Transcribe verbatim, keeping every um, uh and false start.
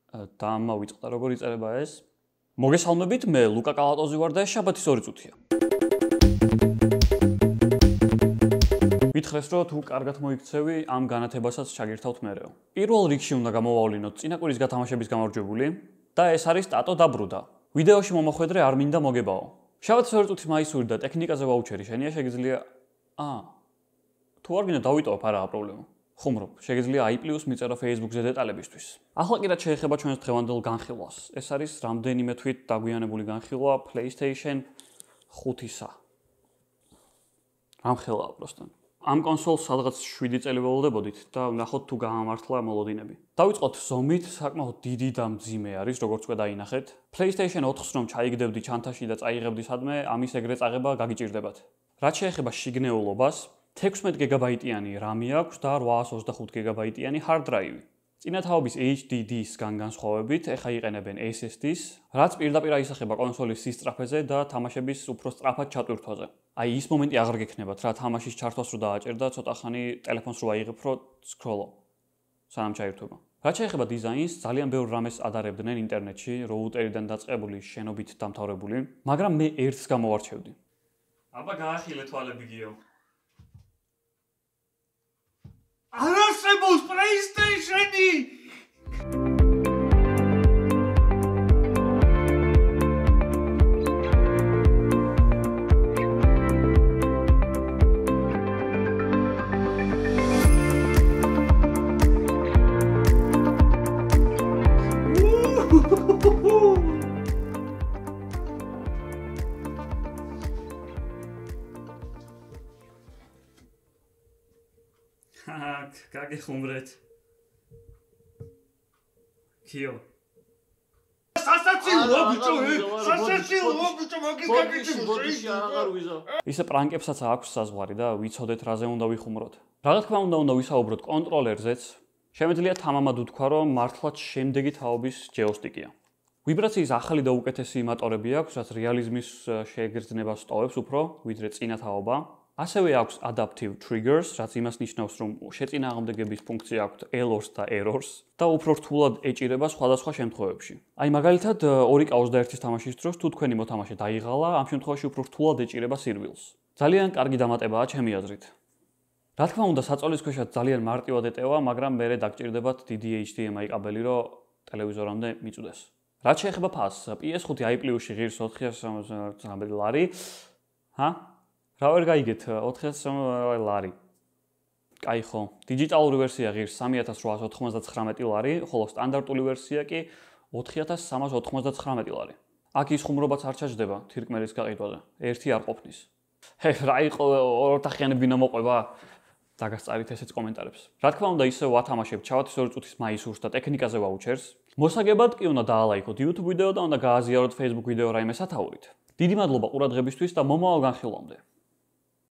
Დამავიწყდა როგორ იწერება ეს? მოგესალმებით, მე ლუკა კალატოზი ვარ და ეს შაბათის ორი წუთია. Ვითხრეს, რომ თუ კარგად მოიქცევი, ამ განათებასაც ჩაგირთავთ მერეო. პირველ რიგში უნდა გამოვავლინოთ წინაკვირის გათამაშების გამარჯვებული და ეს არის ტატო და ბრუდა. ვიდეოში მომახვედრე არ მინდა მოგებაო. შაბათის ორი წუთის მაისური და ტექნიკაზე ვაუჩერი შენია შეგიძლია აა თუ არ გინდა დავიტოვებ არაა პრობლემა. ხუმრობ, შეგიძლია i+ მიწერო Facebook-ზე დეტალებისთვის. ახლა კი რაც შეეხება ჩვენს დღევანდელ განხილვას. ეს არის რამდენიმე თვით დაგვიანებული განხილვა PlayStation ხუთისა. რამხელაა პროსტა. ამ კონსოლს სადღაც შვიდი წელი ველოდებოდით და ნახოთ თუ გაამართლა მოლოდინები. დავიწყოთ ზომით, საკმაოდ დიდი და მძიმე არის, როგორც უკვე დაინახეთ. PlayStation ოთხს რომ ჩაიგდებდი ჩანთაში და წაიღებდი სადმე, ამის ეგრე წაღება გაგიჭირდებათ. რაც შეეხება შიგნეულობას, თექვსმეტ გიგაბაიტიანი RAM-ი აქვს და ოთხმოცდახუთ გიგაბაიტიანი hard drive-ი. წინათაობის H D D-სგან განსხვავებით, ეხა იყენებენ S S D-ს, რაც პირდაპირ აისახება კონსოლის სისწრაფეზე და თამაშების უფრო სწრაფად ჩატვირთვაზე. აი ის მომენტი აღარ გექნებათ, რა თამაშის ჩართვას რო დააჭერდა, ცოტა ხანი ტელეფონს რო აიღებ, რო სკროლო. სანამ ჩაირთვება. რაც შეეხება დიზაინს, ძალიან ბევრ რამეს ადარებდნენ ინტერნეტში, როუტერიდან დაწყებული, შენობით დამთავრებული, მაგრამ მე ერთს გამოვარჩევდი. აბა გაახილე თვალები გიო. არასებობს PlayStation-ი! გაგიხუმრეთ. კიო. სასაცილოა ბიჭო, სასაცილოა ბიჭო, მაგის გაგიჭირე. ისე პრანკებსაც აქვს საზღვარი და ვიცოდეთ რაზე უნდა ვიხუმროთ. რა თქმა უნდა უნდა ვისაუბროთ კონტროლერზეც. შემიძლია თამამად უთქვა, რომ მართლაც შემდეგი თაობის ჯეოსტიკია. ვიბრაციის ახალი და უკეთესი იმატორები აქვს, რაც რეალიზმის შეგრძნებას ტოვებს უფრო, ვიდრე წინა თაობა. ასევე აქვს adaptive triggers, რაც იმას ნიშნავს, რომ შეწინააღმდეგების ფუნქცია აქვს elors და errors და უფრო რთულად ეჭირება სხვადასხვა შემთხვევებში. აი მაგალითად ორი K ოცდაერთის თამაშის დროს თუ თქვენი მოთამაშე დაიღალა, ამ შემთხვევაში უფრო რთულად ეჭირება სირვილს. ძალიან კარგი დამატებაა ჩემი აზრით. რა თქმა უნდა, საწოლის ქვეშაც ძალიან მარტივად ეტევა, მაგრამ მერე დაგჭირდებათ დიდი H D M I კაბელი, რომ ტელევიზორამდე მიწვდეს. რაც შეეხება ფასს, P S ხუთი i+-ში ღირს ოთხი ათი ლარი. ჰა? რა ვერ გაიგეთ ოთხი ათი ლარი. კაი ხო, დიჯიტალური ვერსია ღირს სამი ათას რვაას ოთხმოცდათხრამეტი ლარი, ხოლო სტანდარტული ვერსია კი ოთხი ათას სამას ოთხმოცდათხრამეტი ლარი. აქ ის ხუმრობაც არ ჩაჯდება თირკმელის გაყიდვაზე. ერთი არ ყოფნის. ჰე, რა იყო ოროთახიანები ნამოყვება? დაგასწარით ესეც კომენტარებს. რა თქმა უნდა, ისე ვათამაშებთ შაბათის ორი წუთის მაისურს და ტექნიკაზე ვაუჩერს. მოსაგებად კი უნდა დაალაიქოთ YouTube ვიდეო და უნდა გააზიაროთ Facebook ვიდეო რაიმე სათაურით. დიდი მადლობა ყურადღებისთვის და მომავალ განხილვამდე.